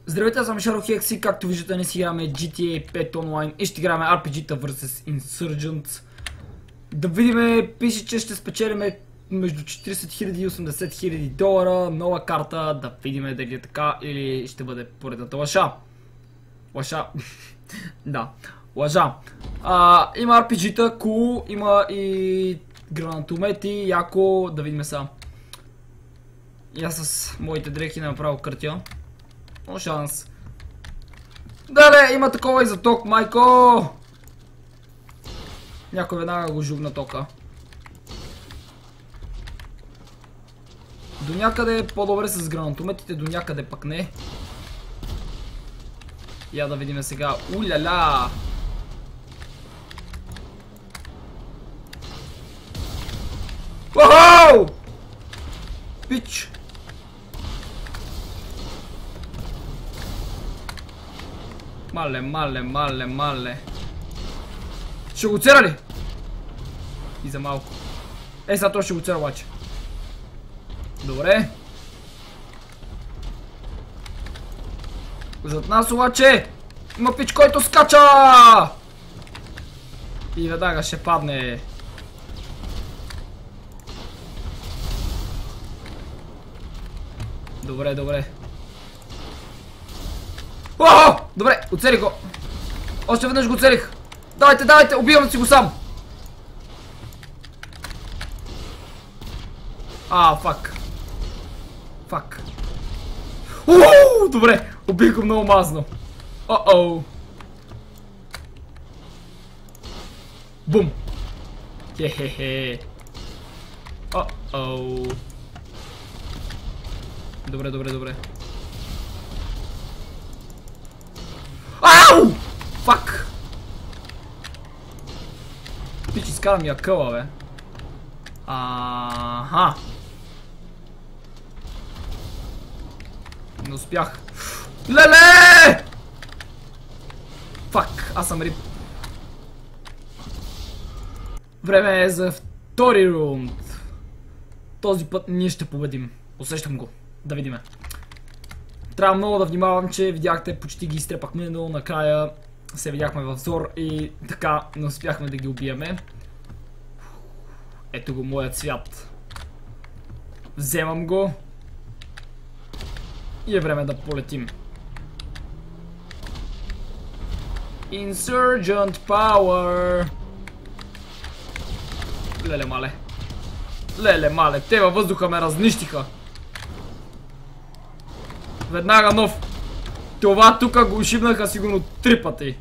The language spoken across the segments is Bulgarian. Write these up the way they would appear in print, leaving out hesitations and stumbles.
Здравейте, аз съм Шаро Хекси, както виждате днес играме GTA 5 онлайн и ще играме RPG-та vs Insurgents. Да видим, пише, че ще спечелиме между 40 000 и 80 000 долара, нова карта, да видим дали е така или ще бъде поредната лъжа. Лъжа. Да, лъжа. Има RPG-та, cool, има и гранатомети, яко, да видим сега. И аз с моите дрехи направо къртя. О, шанс. Да, има такова и за ток, майко! Някой веднага го жугна тока. До някъде е по-добре с гранатометите, до някъде пък не. Я да видим сега. Уляля! Охоу! Пич! Мале. Ще го цера ли? И за малко. Сега той ще го цера обаче. Добре. Зад нас обаче има пич, който скача! И веднага ще падне. Добре. О! Добре, оцелих го. Още веднъж го оцелих. Давайте, убивам си го сам. Фак. Добре, убих го много мазно. Бум. Хе-хе-хе. Добре. Ау! Фак! Пич, изкарам я къла, бе. Аха! Не успях. Леле! Фак, аз съм рип. Време е за втори рунд. Този път ние ще победим. Усещам го. Да видиме. Трябва много да внимавам, че видяхте, почти ги изтрепахме, но накрая се видяхме в зор и така не успяхме да ги убиеме. Ето го моят свят. Вземам го. И е време да полетим. Insurgent Power. Леле мале, те във въздуха ме разнищиха. Веднага нов. Това тука го ушибнаха сигурно 3 пъти.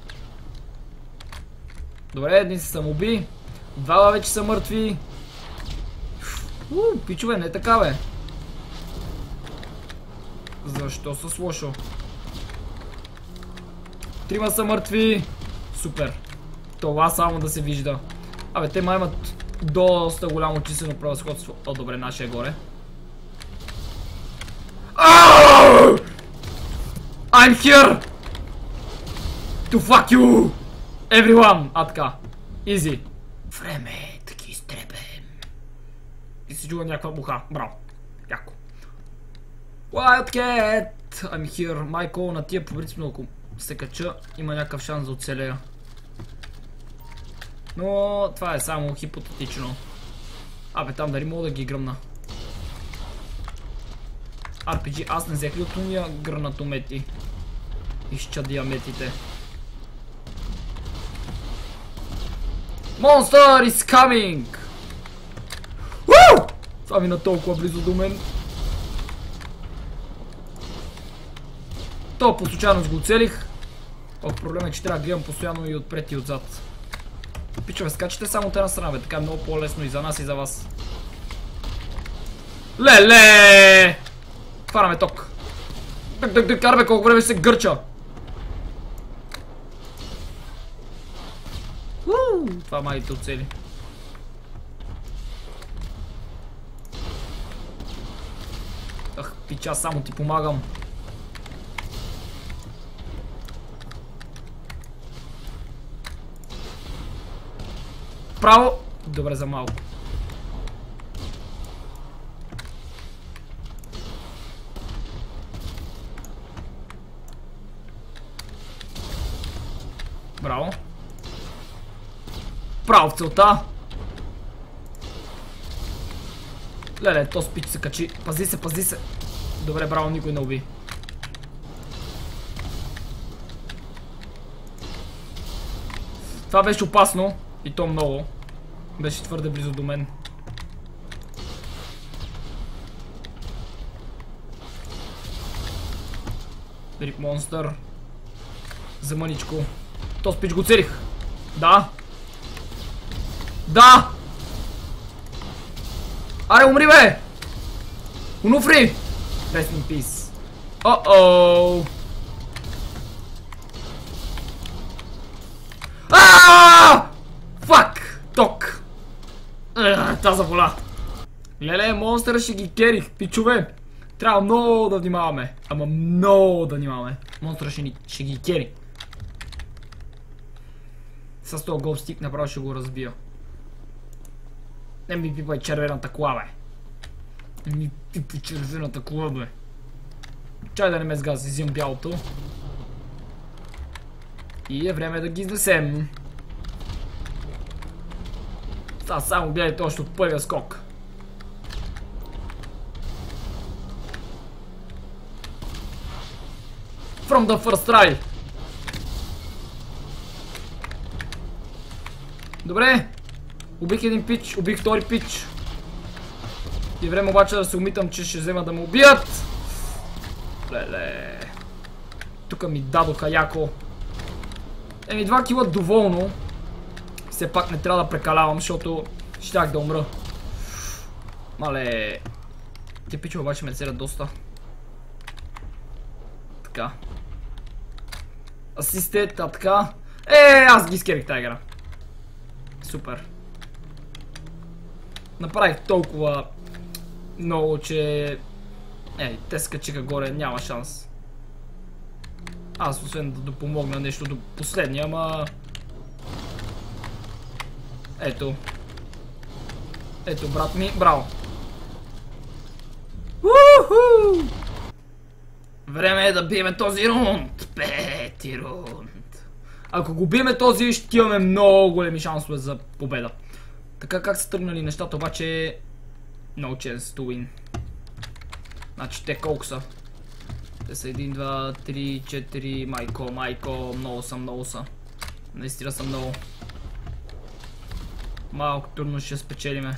Добре, едни се самоуби. Двама вече са мъртви. Пичове, не е така, бе. Защо с лошо? 3 са мъртви. Супер. Това само да се вижда. Абе, те май имат доста голямо числено превъзходство. О, добре, нашия е горе. I'm here to fuck you everyone. Така. Easy. Време е да ги изтребем. И се чува някаква буха. Браво. Яко. Wildcat. I'm here. Майко, на тия по принцип, ако се кача, има някакъв шанс да оцелея. Но това е само хипотетично. Абе, там дали мога да ги гръмна. RPG, аз не взех ли от уния гранатомети? Изчадия метите. Monster is coming! Това мина толкова близо до мен. То по случайност го оцелих. Проблем е, че трябва да гледам постоянно и отпред и отзад. Пичове, скачате само от една страна, бе. Така е много по-лесно и за нас и за вас. Леле! Хванаме ток. Карбе, колко време се гърча. Това май те оцели. Пича, само ти помагам. Право. Добре, за малко. Браво. Право в целта. Леле, то спич се качи. Пази се, пази се. Добре, браво, никой не уби. Това беше опасно. И то много. Беше твърде близо до мен. Рип монстър. За мъничко. То спич го целих. Да. Да! Аре, умри, бе! Унуфри! Rest in peace. О-оу! Аааа! Фак! Ток! Та заболя. Леле, монстъра ще ги керих, пичове. Трябва много да внимаваме. Ама много да внимаваме. Монстъра ще ги кери. С този голстик направо ще го разбия. Не ми пипай червената кола, бе. Не ми пипай червената кола, бе. Чай да не ме сгази, взимам бялото. И е време да ги изнесем. Само гледайте още от първия скок. From the first try. Добре. Убих един пич, убих втори пич. И време обаче да се умитам, че ще взема да ме убият. Леле. Тука ми дадоха яко. Еми 2 кила доволно. Все пак не трябва да прекалявам, защото щях да умра. Мале. Те пичове обаче ме церят доста. Така. Асистент, а така. Аз ги изкерих тази игра. Супер. Направих толкова много, че... те скачиха горе, няма шанс. Аз освен да допомогна нещо до последния, ама... Ето. Ето, брат ми, браво. Уху! Време е да биеме този рунд. Пети рунд. Ако го биеме този, ще имаме много големи шансове за победа. Така как са тръгнали нещата, обаче... No chance to win. Значи те колко са? Те са 1, 2, 3, 4... Майко, много са. Наистина са много. Малко трудно ще спечелиме.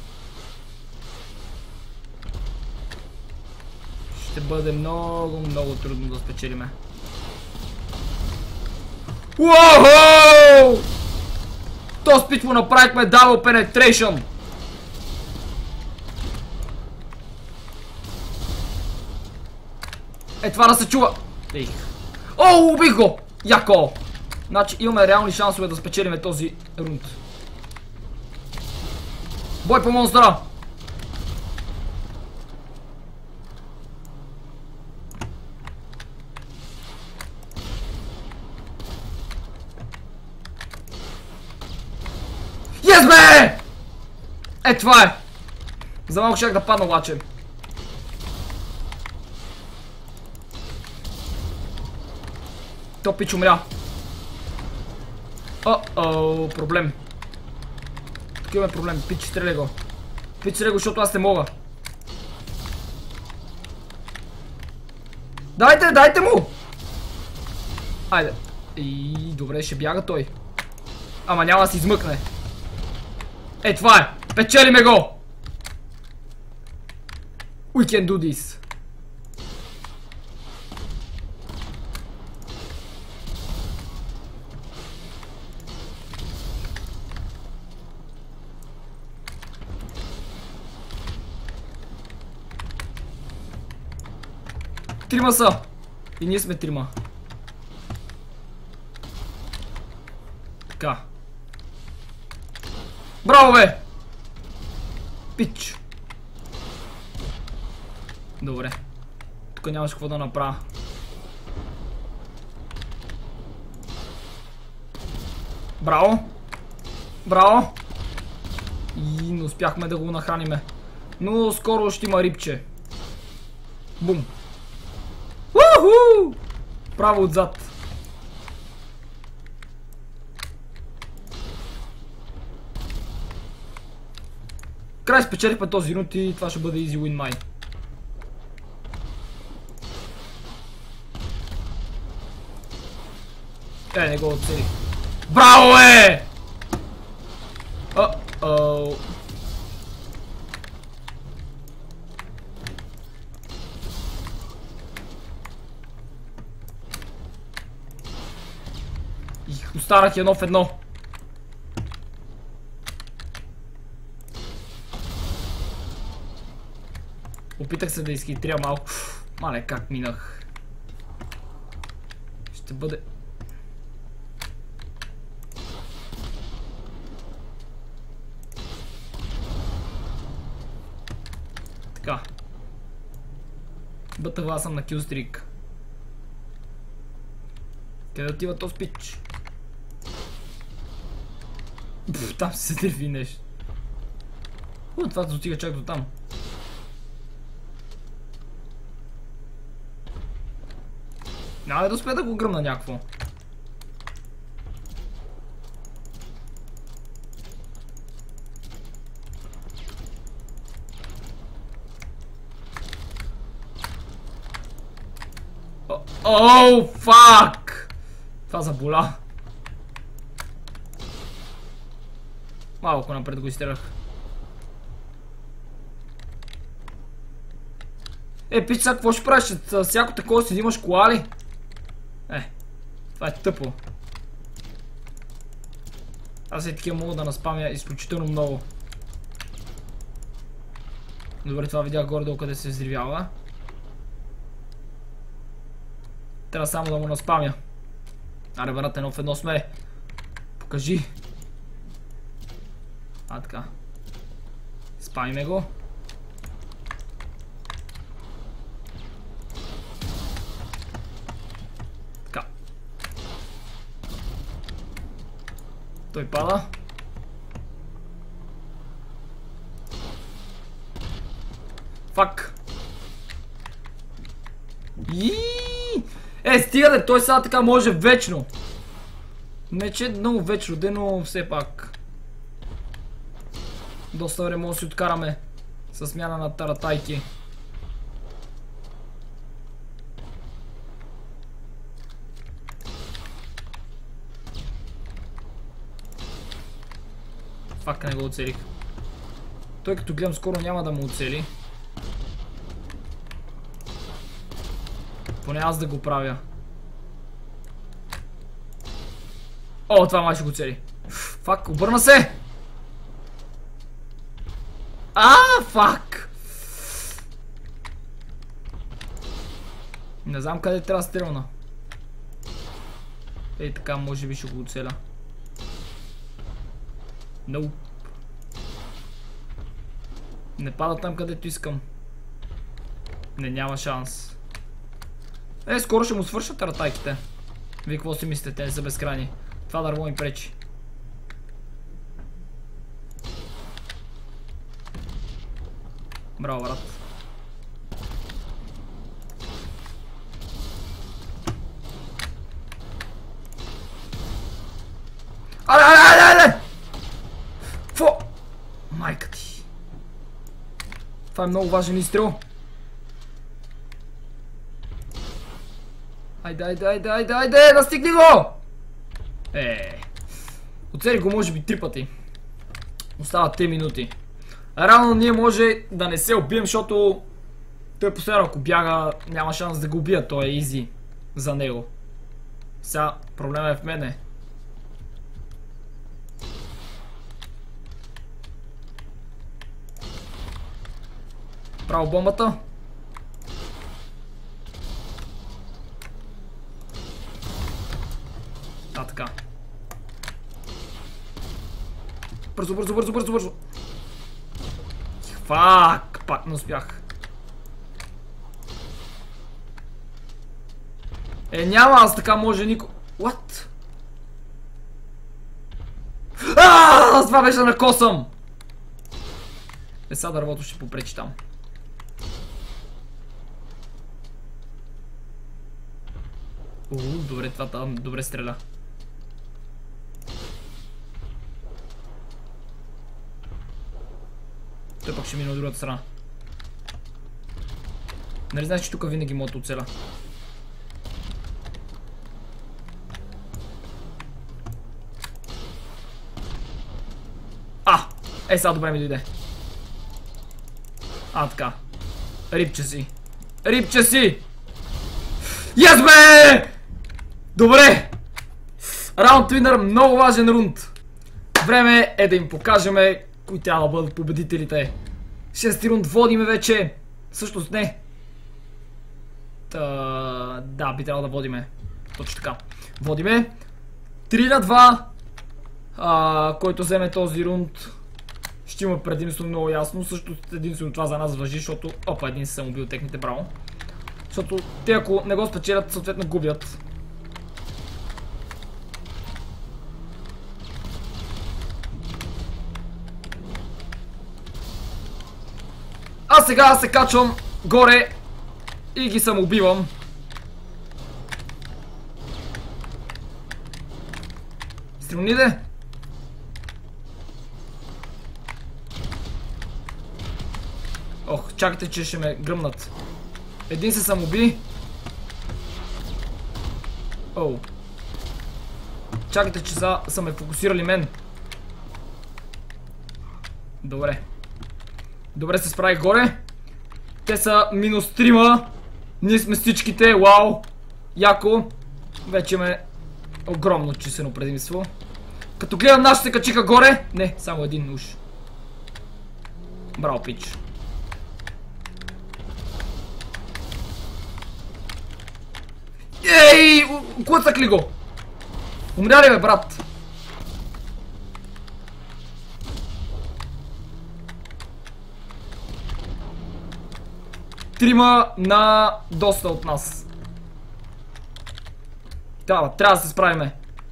Ще бъде много трудно да спечелиме. Уоу! То спич му направихме Double Penetration. Това да се чува. О, убих го! Яко! Значи имаме реални шансове да спечелиме този рунд. Бой по монстъра! Yes, бе! Това е! За малко щях да падна обаче. То пич умря. О-о, проблем. Тук имаме проблем. Пич, стреля го. Пич, стреля го, защото аз не мога. Дайте му! Айде. И добре, ще бяга той. Ама няма да се измъкне. Това е! Печелиме го! We can do this. Трима са! И ние сме трима. Така. Браво, бе! Пич! Добре. Тук нямаш какво да направя. Браво! Браво! И не успяхме да го нахраниме. Но скоро ще има рибче. Бум! Уху! Право отзад. край спечелихме този рунт и това ще бъде easy win mine. Не го оцелих. Браво, е! О-оу. Останах едно в едно. Опитах се да изхитря малко. Мале, как минах. Ще бъде... Така. Бътъвала съм на килстрик. Къде отива този пич? Там се дърви нещо. Това да отига чак до там. Няма да успея да го гръмна някакво. Оу, фак! Това заболя. Малко напред го изстрелях. Пич, сега какво ще правиш? Всяко такова си имаш кола ли? Това е тъпо. Аз и такива мога да наспамя изключително много. Добре, това видях горе-долу къде се взривява. Трябва само да му наспамя. Аре, брат, едно в едно сме. Покажи. Така. Спамиме го. Така. Той пада. Фак. Стига да, той сега така може вечно. Не че е много вечно, но все пак. Доста време може да си откараме с смяна на таратайки. Фак, не го оцелих. Той като гледам скоро няма да му оцели. Поне аз да го правя. О, това май ще го цели. Фак, обърна се! Фак! Не знам къде трябва стрелна. Така, може би ще го оцеля. No. Не пада там където искам. Няма шанс. Скоро ще му свършат ратайките. Вие какво си мислите, те са безкрайни. Това дърво им пречи. Браво, брат. Але! Фо! Майка ти. Това е много важен изстрел. Айде, настигни го! Оцели го може би 3 пъти. Остават 3 минути. Рано ние може да не се убием, защото той последно ако бяга няма шанс да го убия, той е изи за него. Сега проблема е в мене. Право бомбата. Така. Бързо. Фак, пак не успях. Няма, аз така може никой... What? Аз това беше на косъм! Сега дървото ще попречи там. Добре, това там добре стреля. Той пък ще мине от другата страна. Нали знаеш, че тук винаги мога да оцеля? Сега добре ми дойде. Така. Рипче си. Рипче си! Yes, бе! Добре! Раунд Winner, много важен рунд. Време е да им покажем кои трябва да бъдат победителите. 6 рунд водиме вече. Всъщност не. Да, би трябвало да водиме. Точно така. Водиме 3 на 2. Който вземе този рунд ще има предимство много ясно. Също единствено това за нас важи, защото един се съм убил техните, браво. Защото те ако не го спечелят, съответно губят. А сега се качвам горе и ги самоубивам. Стрелниде? Чакайте, че ще ме гръмнат. Един се самоуби. Чакайте, че са ме фокусирали мен. Добре. Добре се справих горе. Те са минус 3. Ние сме всичките. Вау. Яко. Вече имаме огромно числено предимство. Като гледам, нашите се качиха горе. Не, само един уж. Браво, пич. Ей! Клъцак ли го? Умря ли, бе, брат? Трима на доста от нас. Трябва да се справиме.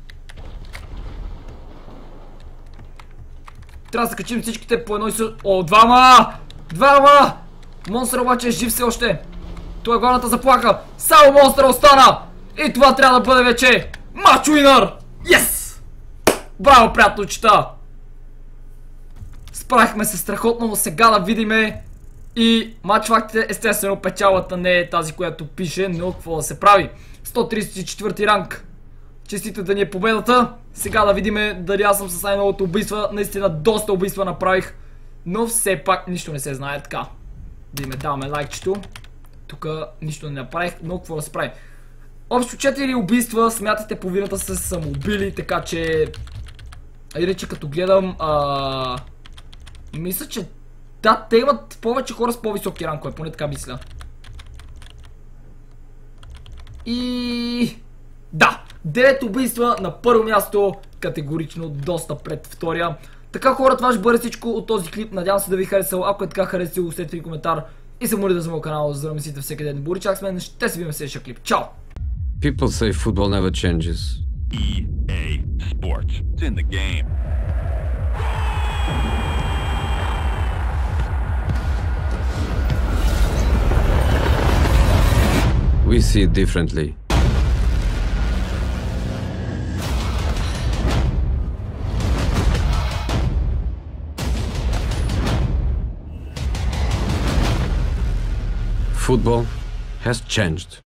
Трябва да се качим всичките по едно и също. Двама! Монстър обаче е жив все още. Това е главната заплаха. Само монстър остана. И това трябва да бъде вече матч уинър. Yes! Браво, приятелчета. Справихме се страхотно, но сега да видиме и матч фактите. Естествено печалата не е тази, която пише, но какво да се прави. 134 ранг. Честите да ни е победата. Сега да видиме дали аз съм с най-новото убийства. Наистина доста убийства направих, но все пак нищо не се знае така. Да даваме лайкчето. Тук нищо не направих, но какво да се прави. Общо 4 убийства, смятате половината са се самоубили, така че... Иначе като гледам... Мисля, че... Да, те имат повече хора с по-високи ранкове, поне така мисля. И... Да! 9 убийства на първо място, категорично доста пред втория. Така, хора, това ще бъде всичко от този клип. Надявам се да ви харесал. Ако е така, харесал, оставете ми коментар. И се моля да за моят канал, за да мислите всеки ден. Боричак с мен, ще се видим в следващия клип. Чао! People say football never changes. EA Sports. It's in the game. We see it differently. Football has changed.